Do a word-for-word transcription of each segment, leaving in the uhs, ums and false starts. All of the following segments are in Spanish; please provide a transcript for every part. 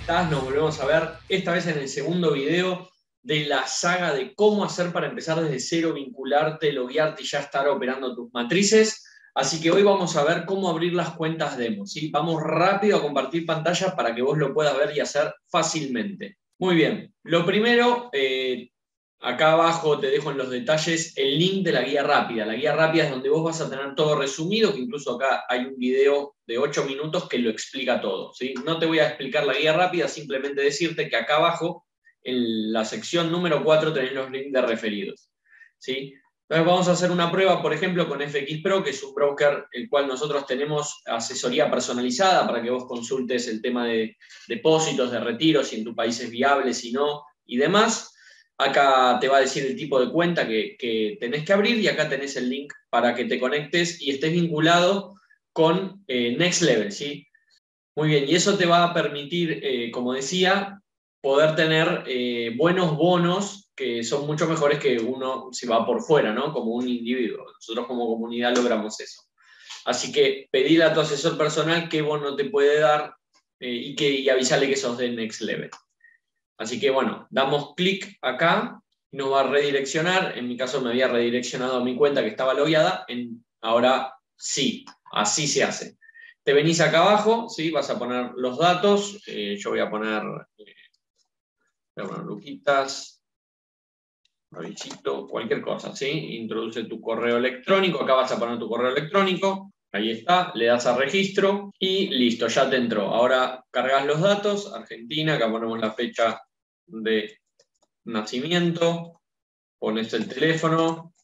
estás? Nos volvemos a ver, esta vez en el segundo video de la saga de cómo hacer para empezar desde cero, vincularte, loguearte y ya estar operando tus matrices. Así que hoy vamos a ver cómo abrir las cuentas demo, ¿sí? Vamos rápido a compartir pantalla para que vos lo puedas ver y hacer fácilmente. Muy bien, lo primero, eh, acá abajo te dejo en los detalles el link de la guía rápida. La guía rápida es donde vos vas a tener todo resumido, que incluso acá hay un video de ocho minutos que lo explica todo, ¿sí? No te voy a explicar la guía rápida, simplemente decirte que acá abajo, en la sección número cuatro, tenés los links de referidos, ¿sí? Entonces vamos a hacer una prueba, por ejemplo, con F X Pro, que es un broker el cual nosotros tenemos asesoría personalizada para que vos consultes el tema de depósitos, de retiros, si en tu país es viable, si no, y demás. Acá te va a decir el tipo de cuenta que, que tenés que abrir y acá tenés el link para que te conectes y estés vinculado con eh, Next Level, ¿sí? Muy bien, y eso te va a permitir, eh, como decía, poder tener eh, buenos bonos que son mucho mejores que uno si va por fuera, ¿no? Como un individuo. Nosotros como comunidad logramos eso. Así que pedile a tu asesor personal qué bono te puede dar eh, y, que, y avísale que sos de Next Level. Así que bueno, damos clic acá, nos va a redireccionar. En mi caso me había redireccionado a mi cuenta que estaba logueada. En, ahora sí, así se hace. Te venís acá abajo, ¿sí? Vas a poner los datos. Eh, yo voy a poner, eh, voy a poner Luquitas, Ravichito, cualquier cosa, ¿sí? Introduce tu correo electrónico. Acá vas a poner tu correo electrónico. Ahí está, le das a registro y listo, ya te entró. Ahora cargas los datos, Argentina, acá ponemos la fecha de nacimiento, pones el teléfono,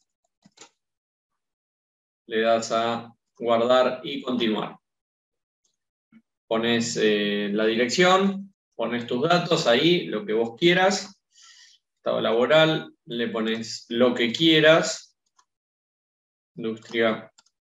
le das a guardar y continuar. Pones eh, la dirección, pones tus datos ahí, lo que vos quieras. Estado laboral, le pones lo que quieras. Industria,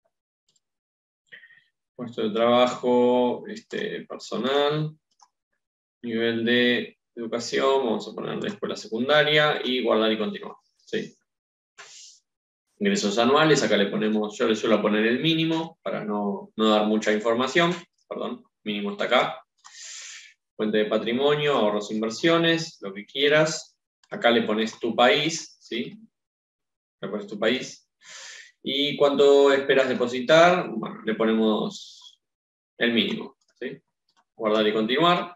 puesto de trabajo, este, personal, nivel de educación, vamos a poner la escuela secundaria y guardar y continuar. ¿Sí? Ingresos anuales, acá le ponemos, yo le suelo poner el mínimo para no, no dar mucha información, perdón, mínimo está acá. Fuente de patrimonio, ahorros, inversiones, lo que quieras. Acá le pones tu país, ¿sí? Le pones tu país. ¿Y cuánto esperas depositar? Bueno, le ponemos el mínimo, ¿sí? Guardar y continuar.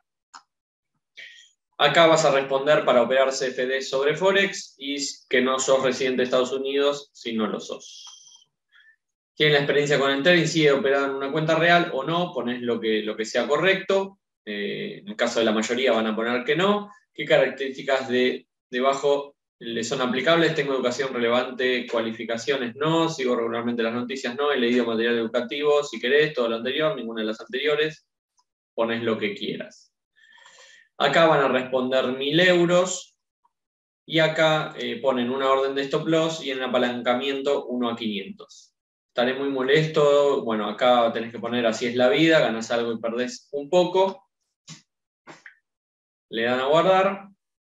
Acá vas a responder para operar C F D sobre Forex y que no sos residente de Estados Unidos si no lo sos. ¿Tienen la experiencia con el trading? ¿Sigue operando en una cuenta real o no? Ponés lo que, lo que sea correcto. Eh, en el caso de la mayoría van a poner que no. ¿Qué características de debajo le son aplicables? Tengo educación relevante, cualificaciones no, sigo regularmente las noticias no, he leído material educativo, si querés, todo lo anterior, ninguna de las anteriores. Pones lo que quieras. Acá van a responder mil euros y acá eh, ponen una orden de stop loss y en el apalancamiento uno a quinientos. Estaré muy molesto. Bueno, acá tenés que poner así es la vida, ganás algo y perdés un poco. Le dan a guardar.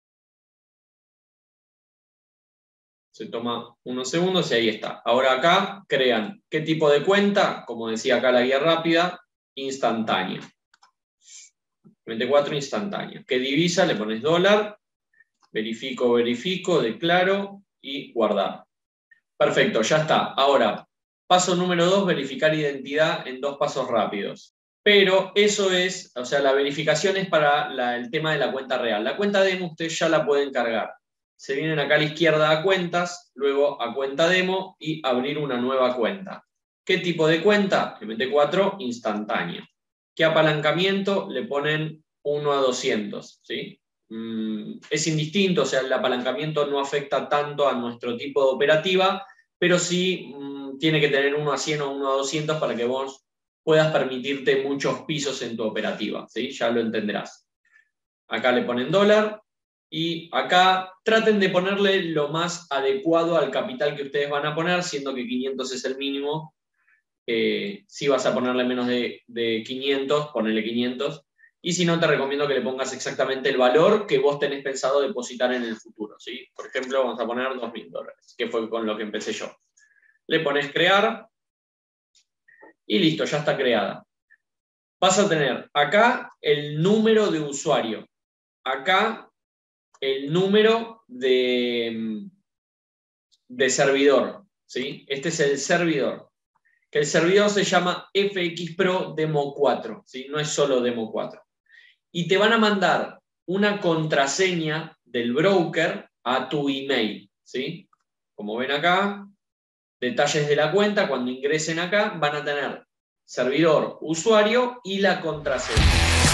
Se toma unos segundos y ahí está. Ahora acá crean qué tipo de cuenta, como decía acá la guía rápida, instantánea. veinticuatro instantánea. ¿Qué divisa? Le pones dólar. Verifico, verifico, declaro y guardar. Perfecto, ya está. Ahora, paso número dos, verificar identidad en dos pasos rápidos. Pero eso es, o sea, la verificación es para la, el tema de la cuenta real. La cuenta demo ustedes ya la pueden cargar. Se vienen acá a la izquierda a cuentas, luego a cuenta demo y abrir una nueva cuenta. ¿Qué tipo de cuenta? M T cuatro instantánea. ¿Qué apalancamiento? Le ponen uno a doscientos, ¿sí? Mm, es indistinto, o sea, el apalancamiento no afecta tanto a nuestro tipo de operativa, pero sí mmm, tiene que tener uno a cien o uno a doscientos para que vos puedas permitirte muchos pisos en tu operativa, ¿sí? Ya lo entenderás. Acá le ponen dólar y acá traten de ponerle lo más adecuado al capital que ustedes van a poner, siendo que quinientos es el mínimo. Eh, si vas a ponerle menos de, de quinientos, ponele quinientos. Y si no, te recomiendo que le pongas exactamente el valor que vos tenés pensado depositar en el futuro, ¿sí? Por ejemplo, vamos a poner dos mil dólares, que fue con lo que empecé yo. Le pones crear y listo, ya está creada. vas a tener acá el número de usuario, acá el número de, de servidor, ¿sí? Este es el servidor, que el servidor se llama F X Pro Demo cuatro, ¿sí? No es solo Demo cuatro. Y te van a mandar una contraseña del broker a tu email, ¿sí? Como ven acá, detalles de la cuenta, cuando ingresen acá van a tener servidor, usuario y la contraseña.